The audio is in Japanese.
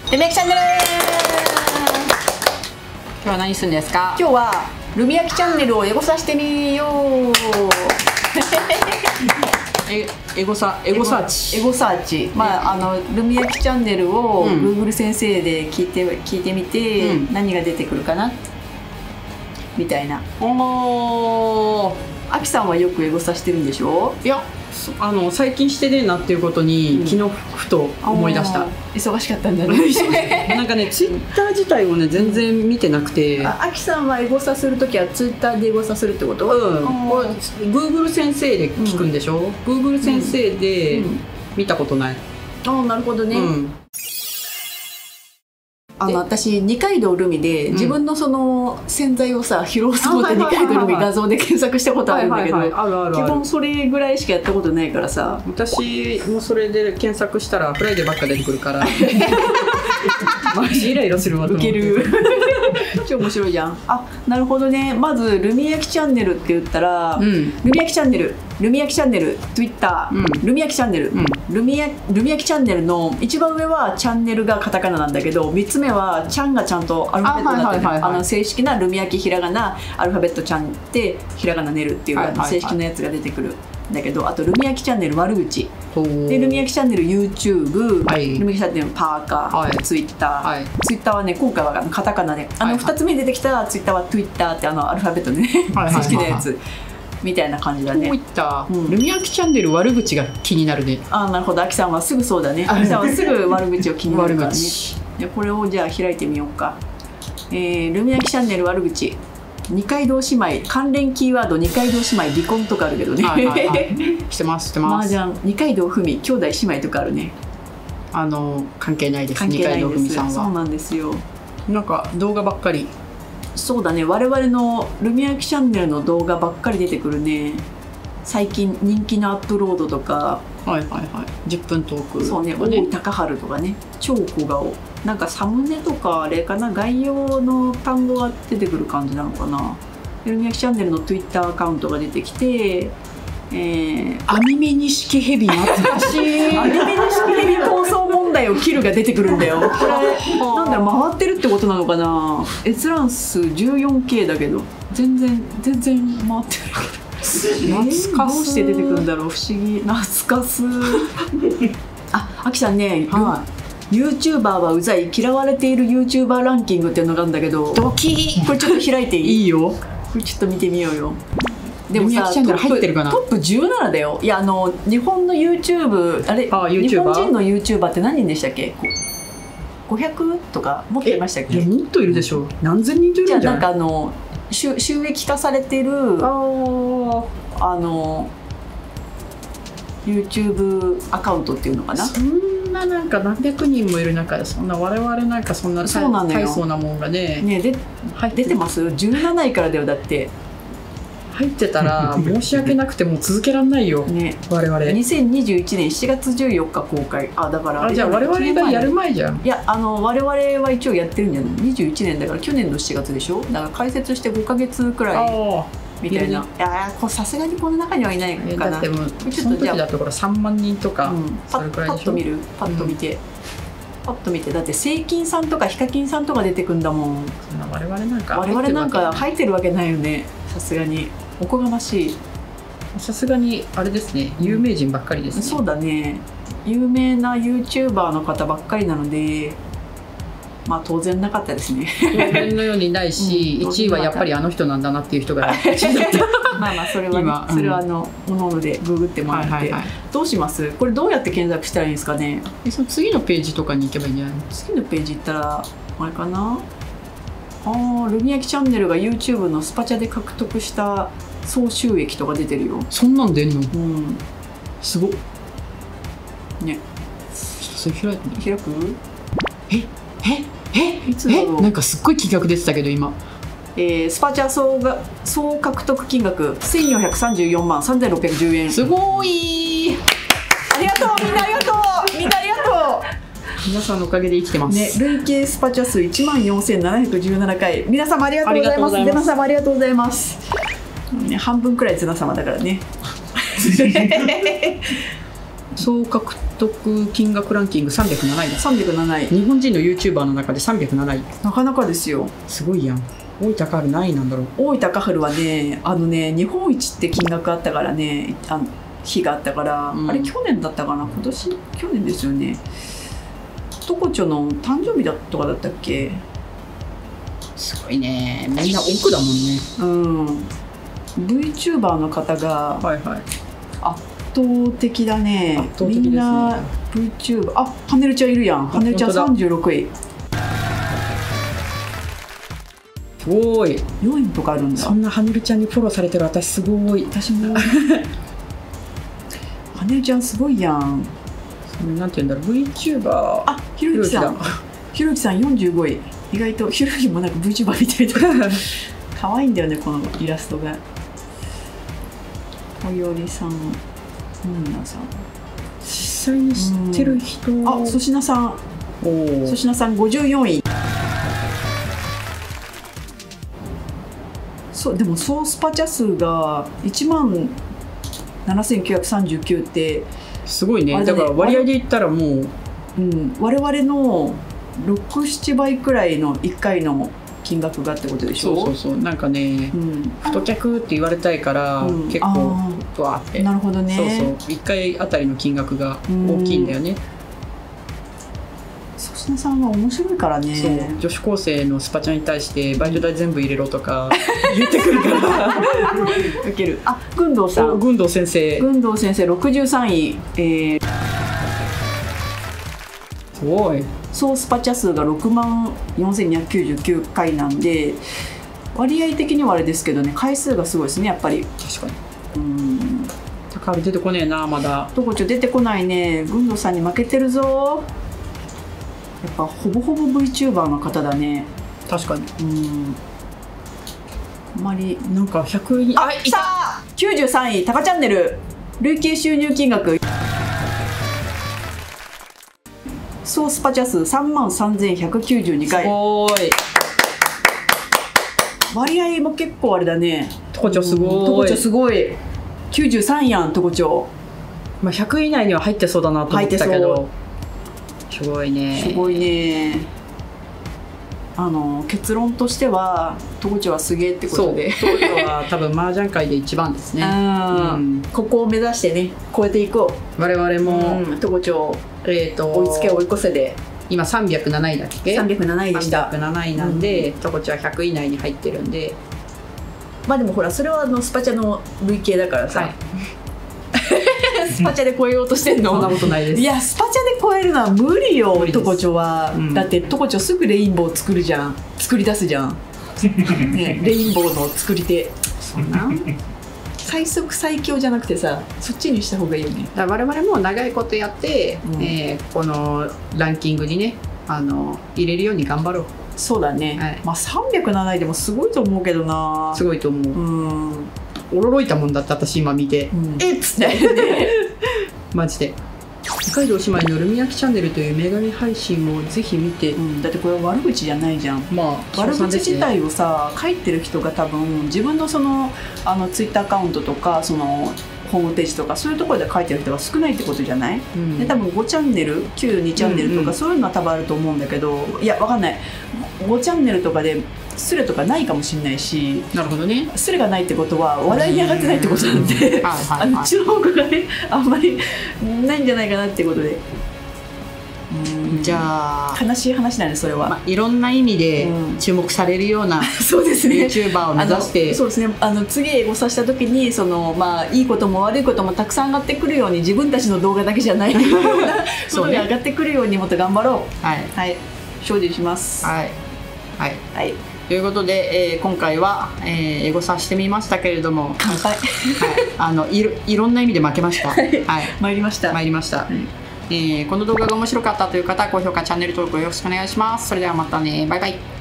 ルミヤキチャンネル。今日は何するんですか？今日はルミヤキチャンネルをエゴサしてみよう。エゴサーチ。まあルミヤキチャンネルを Google 先生で聞いてみて、何が出てくるかなみたいな。あきさんはよくエゴサしてるんでしょ？ いや、最近してねえなっていうことに、昨日ふと思い出した。 忙しかったんだね。 なんかね、ツイッター自体をね全然見てなくて。 あきさんはエゴサするときはツイッターでエゴサするってこと？ これ Google 先生で聞くんでしょ？ Google 先生で見たことない。 なるほどね。私二階堂ルミで自分のその洗剤をさ拾おうと思って二階堂ルミ画像で検索したことあるんだけど、基本それぐらいしかやったことないからさ。 私もそれで検索したらフライデーばっか出てくるからマジイライラするわと思って。ウケる。 超面白いじゃん。なるほどね。まずルミヤキチャンネルって言ったら、ルミヤキチャンネル、Twitter、ルミヤキチャンネル、ルミヤキチャンネルの一番上はチャンネルがカタカナなんだけど、3つ目はちゃんがちゃんとアルファベットになってる。正式なルミヤキひらがな、アルファベットちゃんでひらがなネルっていう正式なやつが出てくる。だけど、あとルミヤキチャンネル悪口で、ルミヤキチャンネル YouTube、ルミヤキチャンネルパーカー、Twitter はね、今回はカタカナで、2つ目に出てきた Twitter は Twitter ってアルファベットでね、正式なやつみたいな感じだね。 こういったルミヤキチャンネル悪口が気になるね。 なるほど。あきさんはすぐそうだね。あきさんはすぐ悪口を気になるからね。でこれをじゃあ開いてみようか。ルミヤキチャンネル悪口、二階堂姉妹関連キーワード、二階堂姉妹離婚とかあるけどね。 してます。 麻雀二階堂ふみ兄弟姉妹とかあるね。 関係ないです。 二階堂ふみさんは。 そうなんですよ。なんか動画ばっかり。 そうだね。我々のルミヤキチャンネルの動画ばっかり出てくるね。最近人気のアップロードとか。 10分トーク。 そうね。大井高春とかね。超小顔。なんかサムネとかあれかな、概要の単語が出てくる感じなのかな。ルミヤキチャンネルの Twitter アカウントが出てきて、 アニメ錦蛇懐かしい。 アニメ錦蛇闘争問題を切るが出てくるんだよ。これなんだろう、回ってるってことなのかな。閲覧数 14K だけど全然回ってないけど。どうして出てくるんだろう、不思議。懐かす。あきさんね、YouTuber はうざい、嫌われている YouTuber ランキングっていうのがあるんだけど、 ドキー。 これちょっと開いていい？ いいよ。 これちょっと見てみようよ。でもさ、トップ17だよ。いや、日本の YouTube、日本人の YouTuber って何人でしたっけ？500とか持ってましたっけ？ もっといるでしょ。何千人といるんじゃない？ なんか収益化されてるYouTube アカウントっていうのかな。 そんななんか何百人もいる中で、そんな我々なんかそんな大層なもんがね。 出てます？17位からだよ。だって入ってたら申し訳なくても続けられないよ。我々。 2021年7月14日公開。だからじゃあ我々がやる前じゃん。 いや、我々は一応やってるんじゃない？ 21 年だから去年の7月でしょ。だから開設して5ヶ月くらいみたいな。さすがにこの中にはいないかな。 だってもうその時だところ3万人とかそれくらいでしょ。 パッと見て、だってセイキンさんとかヒカキンさんとか出てくんだもん。 我々なんか入ってるわけないよね。さすがにおこがましい。 さすがにあれですね、有名人ばっかりですね。 そうだね。有名な YouTuber の方ばっかりなので、まあ当然なかったですね。 当然のようにないし、1位はやっぱりあの人なんだなっていう人が1位だった。 まあそれはおのおのでググってもらって。どうします？これどうやって検索したらいいんですかね。 その次のページとかに行けばいいんじゃないの？ 次のページ行ったらあれかな。ルミヤキチャンネルが YouTube のスパチャで獲得した総収益とか出てるよ。 そんなん出んの？すごっね。 ちょっとそれ開く？ いつだろう。なんかすっごい金額出てたけど今。 スパチャ総獲得金額1434万3610円。 すごい。 ありがとう、みんなありがとう、みんなありがとう。 皆さんのおかげで生きてます。 累計スパチャ数14,717回。皆様ありがとうございます。皆様ありがとうございます。半分くらい綱様だからね。 総獲 TikTok 金額ランキング307位だ。 307位。 日本人の YouTuber の中で307位。 なかなかですよ。 すごいやん。大分カール何位なんだろう。 大分カフルはね、日本一って金額あったからね、日があったから、あれ去年だったかな、去年ですよね。トコチョの誕生日だとかだったっけ。 すごいね、みんな奥だもんね。 VTuber の方が圧倒的だね。 圧倒的ですね。 みんな VTuber、ハネルちゃんいるやん。ハネルちゃん36位。 すごい。 4位とかあるんだ。 そんなハネルちゃんにフォローされてる私すごい。 私もハネルちゃんすごいやん。 なんていうんだろう、 VTuber。 ひろゆきさん。ひろゆきさん45位。意外とひろゆきもなんか VTuber みたいな。可愛いんだよね、このイラストが。小よりさん、皆さん。 実際に知ってる人。 粗品さん。粗品さん54位。でも総スパチャ数が1万7939ってすごいね。だから割合で言ったらもう、 我々の6,7倍くらいの1回の金額がってことでしょ。 そうなんかね、太客って言われたいから、結構わーって。 なるほどね。 1回あたりの金額が大きいんだよね。 粗品さんは面白いからね。 女子高生のスパチャに対してバイト代全部入れろとか言ってくるからウケる。軍藤さん。 軍藤先生 63位。 すごい。 総スパチャ数が64,299回なんで、割合的にはあれですけどね、回数がすごいですね、やっぱり。 確かに。高橋出てこねえな、まだ。 トコチョ出てこないね。軍藤さんに負けてるぞ。やっぱほぼほぼ VTuber の方だね。 確かに。 あまりなんか100位。 いた。93位、タカチャンネル。累計収入金額。総スパチャ数33,192回。 すごい。 割合も結構あれだね。 トコチョすごい。 トコチョすごい。93やん、トコチョ。 100位以内には入ってそうだなと思ったけど。すごいね。 すごいね。結論としてはトコチョはすげえってことで。 トコチョは多分麻雀界で一番ですね。 ここを目指してね、超えていこう。我々もトコチョ追いつけ追い越せで。 今307位だっけ ？307位でした。 307位なんで、トコチョは100位以内に入ってるんで。 でもほら、それはスパチャの累計だからさ。スパチャで超えようとしてんの？ そんなことないです。 いや、スパチャで超えるのは無理よ、トコチョは。だってトコチョすぐレインボー作り出すじゃん。ね、レインボーの作り手。 そんな最速最強じゃなくてさ、そっちにした方がいいよね。 だから我々も長いことやって、このランキングにね、入れるように頑張ろう。 そうだね。307位でもすごいと思うけどな。 すごいと思う。驚いたもんだって私今見て、 っつってマジで。北海道姉妹のルミヤキチャンネルという女神配信をぜひ見て、 だってこれ悪口じゃないじゃん。悪口自体をさ書いてる人が多分自分のツイッターアカウントとかホームページとかそういうところで書いてる人が少ないってことじゃない？で多分5チャンネル旧2チャンネルとかそういうのは多分あると思うんだけど、いやわかんない。5チャンネルとかでスレとかないかもしれないし。 なるほどね。 スレがないってことは話題に上がってないってことなんで、注目がねあんまりないんじゃないかなっていうことで。 じゃあ悲しい話なんでそれは、 いろんな意味で注目されるようなそうですね YouTuber を目指してそうですね、次エゴサした時にいいことも悪いこともたくさん上がってくるように、自分たちの動画だけじゃないことが上がってくるようにもっと頑張ろう。はい、精進します。 はいということで、今回は、エゴサしてみましたけれども、 乾杯いろんな意味で負けました。 参りました。 この動画が面白かったという方は高評価、チャンネル登録よろしくお願いします。それではまたね、バイバイ。